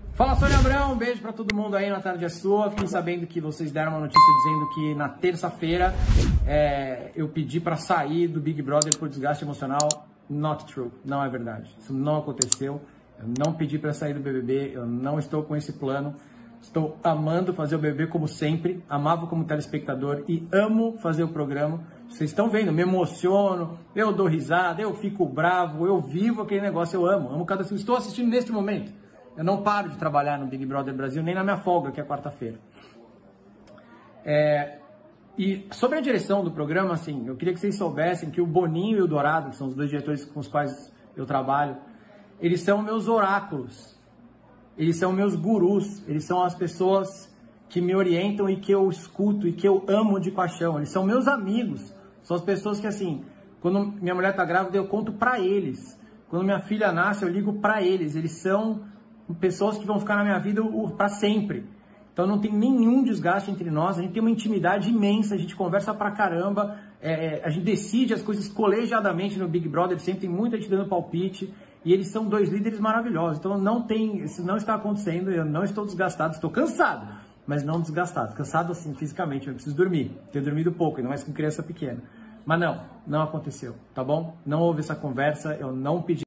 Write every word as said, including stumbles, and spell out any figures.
Fala, Sônia Abrão, um beijo pra todo mundo aí, na tarde é sua. Fiquei sabendo que vocês deram uma notícia dizendo que na terça-feira é, eu pedi pra sair do Big Brother por desgaste emocional. Not true, não é verdade. Isso não aconteceu. Eu não pedi pra sair do B B B, eu não estou com esse plano. Estou amando fazer o B B B como sempre, amava como telespectador e amo fazer o programa. Vocês estão vendo, me emociono, eu dou risada, eu fico bravo, eu vivo aquele negócio, eu amo, amo cada... Estou assistindo neste momento. Eu não paro de trabalhar no Big Brother Brasil, nem na minha folga, que é quarta-feira. É... E sobre a direção do programa, assim, eu queria que vocês soubessem que o Boninho e o Dourado, que são os dois diretores com os quais eu trabalho, eles são meus oráculos. Eles são meus gurus, eles são as pessoas que me orientam e que eu escuto e que eu amo de paixão. Eles são meus amigos, são as pessoas que, assim, quando minha mulher tá grávida, eu conto pra eles. Quando minha filha nasce, eu ligo pra eles. Eles são pessoas que vão ficar na minha vida pra sempre. Então não tem nenhum desgaste entre nós, a gente tem uma intimidade imensa, a gente conversa pra caramba, é, a gente decide as coisas colegiadamente no Big Brother, sempre tem muita gente dando palpite. E eles são dois líderes maravilhosos. Então não tem, isso não está acontecendo, eu não estou desgastado, estou cansado, mas não desgastado. Cansado assim, fisicamente, eu preciso dormir. Tenho dormido pouco, ainda mais com criança pequena. Mas não, não aconteceu, tá bom? Não houve essa conversa, eu não pedi